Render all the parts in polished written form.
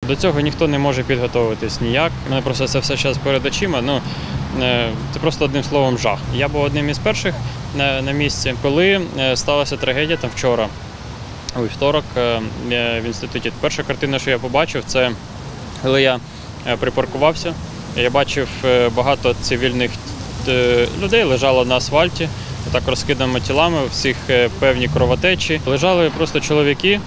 До цього ніхто не може підготуватись ніяк. У мене просто це все зараз перед очима. Це просто одним словом жах. Я був одним із перших на місці, коли сталася трагедія там вчора, у вівторок в інституті. Перша картина, що я побачив, це коли я припаркувався. Я бачив багато цивільних людей, лежало на асфальті, так розкиданими тілами, у всіх певні кровотечі. Лежали просто чоловіки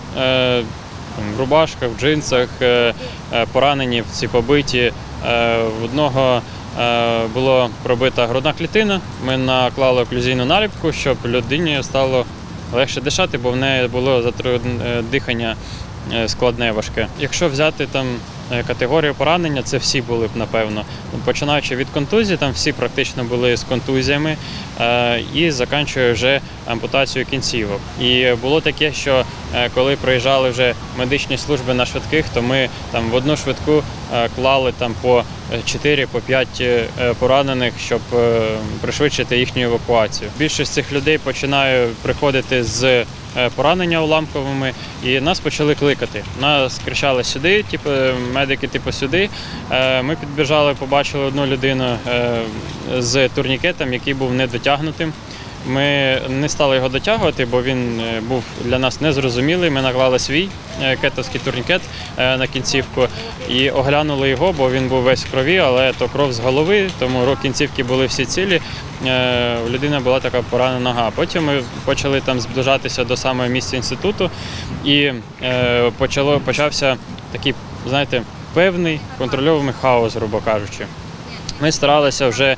в рубашках, в джинсах, поранені, всі побиті. В одного була пробита грудна клітина. Ми наклали оклюзійну наліпку, щоб людині стало легше дишати, бо в неї було дихання складне, важке. Якщо взяти там категорію поранення, це всі були б, напевно. Починаючи від контузії, там всі практично були з контузіями і закінчує вже ампутацією кінцівок. І було таке, що коли приїжджали вже медичні служби на швидких, то ми там в одну швидку клали там по 4, по 5 поранених, щоб пришвидшити їхню евакуацію. Більшість цих людей починає приходити з поранення уламковими, і нас почали кликати. Нас кричали сюди, медики сюди. Ми підбіжали, побачили одну людину з турнікетом, який був недотягнутим. Ми не стали його дотягувати, бо він був для нас незрозумілий. Ми наклали свій кетовський турнікет на кінцівку і оглянули його, бо він був весь в крові, але то кров з голови, тому кінцівки були всі цілі. У людини була така поранена нога. Потім ми почали там зближатися до самого місця інституту і почався такий, знаєте, певний контрольований хаос, грубо кажучи. Ми старалися вже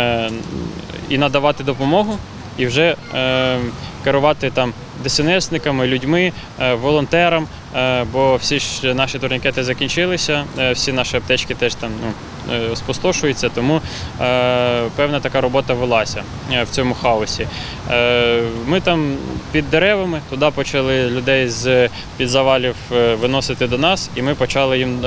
і надавати допомогу, і вже керувати там ДСНСниками, людьми, волонтерам, бо всі ж наші турнікети закінчилися, всі наші аптечки теж там спустошуються, тому певна така робота велася в цьому хаосі. Ми там під деревами, туди почали людей з-під завалів виносити до нас, і ми почали їм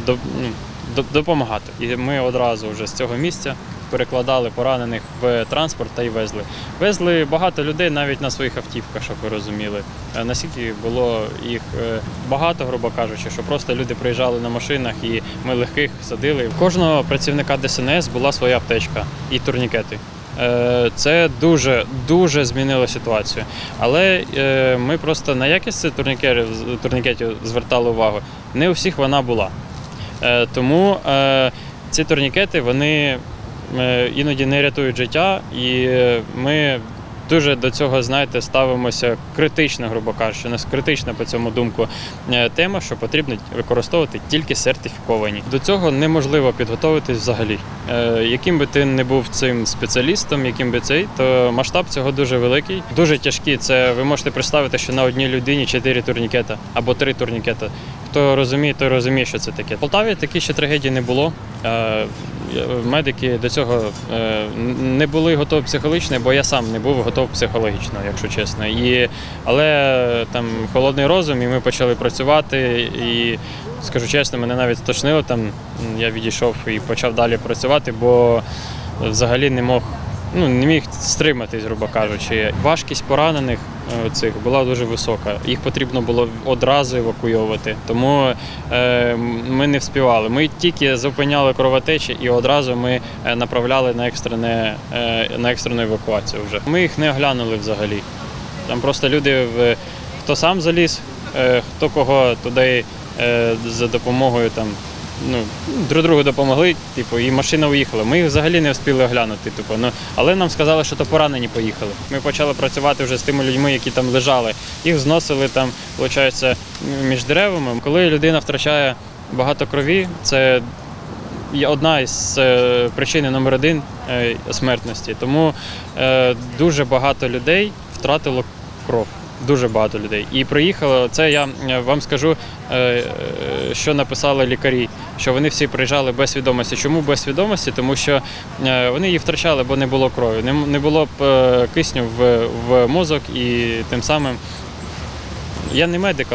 допомагати. І ми одразу вже з цього місця перекладали поранених в транспорт та й везли. Везли багато людей навіть на своїх автівках, щоб ви розуміли. Наскільки було їх багато, грубо кажучи, що просто люди приїжджали на машинах і ми легких садили. У кожного працівника ДСНС була своя аптечка і турнікети. Це дуже змінило ситуацію. Але ми просто на якість турнікетів звертали увагу. Не у всіх вона була. Тому ці турнікети, вони іноді не рятують життя, і ми дуже до цього, знаєте, ставимося критично, грубо кажучи. У нас критична по цьому думку тема, що потрібно використовувати тільки сертифіковані. До цього неможливо підготуватись взагалі. Яким би ти не був цим спеціалістом, яким би цей, то масштаб цього дуже великий, дуже тяжкий. Це ви можете представити, що на одній людині 4 турнікета або 3 турнікета. Хто розуміє, той розуміє, що це таке. В Полтаві такі ще трагедії не було. Медики до цього не були готові психологічно, бо я сам не був готовий психологічно, якщо чесно. Але там холодний розум, і ми почали працювати, і, скажу чесно, мене навіть стошнило, я відійшов і почав далі працювати, бо взагалі не міг стриматись, грубо кажучи. Важкість поранених цих була дуже висока. Їх потрібно було одразу евакуйовувати, тому ми не встигали. Ми тільки зупиняли кровотечі і одразу ми направляли на екстрену евакуацію вже. Ми їх не оглянули взагалі. Там просто люди, хто сам заліз, хто кого туди за допомогою друг другу допомогли, і машина уїхала. Ми їх взагалі не встигли оглянути. Але нам сказали, що то поранені поїхали. Ми почали працювати вже з тими людьми, які там лежали. Їх зносили виходить, між деревами. Коли людина втрачає багато крові, це одна із причин номер 1 смертності. Тому дуже багато людей втратило кров. Дуже багато людей. І приїхало, це я вам скажу, що написали лікарі, що вони всі приїжджали без свідомості. Чому без свідомості? Тому що вони її втрачали, бо не було крові. Не було кисню в мозок, і тим самим, я не медик,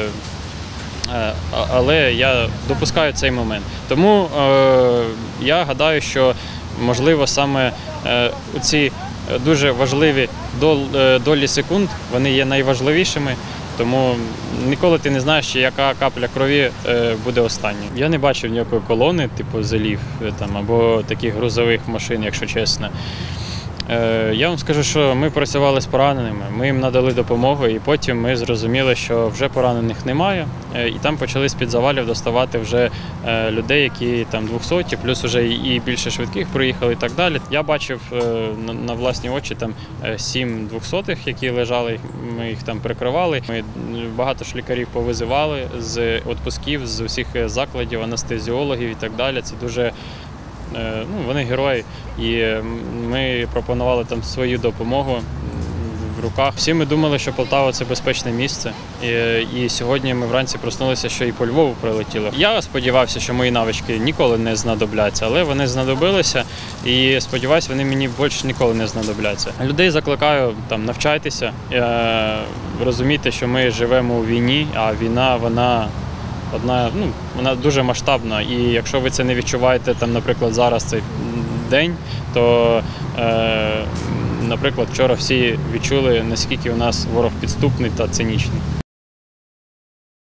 але я допускаю цей момент. Тому я гадаю, що можливо саме ці дуже важливі долі секунд, вони є найважливішими, Тому ніколи ти не знаєш, чи яка капля крові буде останньою. Я не бачив ніякої колони, типу зелів там, або таких грузових машин, якщо чесно. Я вам скажу, що ми працювали з пораненими, ми їм надали допомогу, і потім ми зрозуміли, що вже поранених немає, і там почали з-під завалів доставати вже людей, які там 200, плюс вже і більше швидких приїхали і так далі. Я бачив на власні очі там 7 200-х, які лежали, ми їх там прикривали. Ми багато ж лікарів повизивали з відпусків, з усіх закладів, анестезіологів і так далі. Це дуже вони герої, і ми пропонували там свою допомогу в руках. Всі ми думали, що Полтава – це безпечне місце, і сьогодні ми вранці проснулися, що і по Львову прилетіло. Я сподівався, що мої навички ніколи не знадобляться, але вони знадобилися, і сподіваюся, вони мені більше ніколи не знадобляться. Людей закликаю там навчайтеся, розумійте, що ми живемо у війні, а війна, вона дуже масштабна, і якщо ви це не відчуваєте, там, наприклад, зараз цей день, то, наприклад, вчора всі відчули, наскільки у нас ворог підступний та цинічний.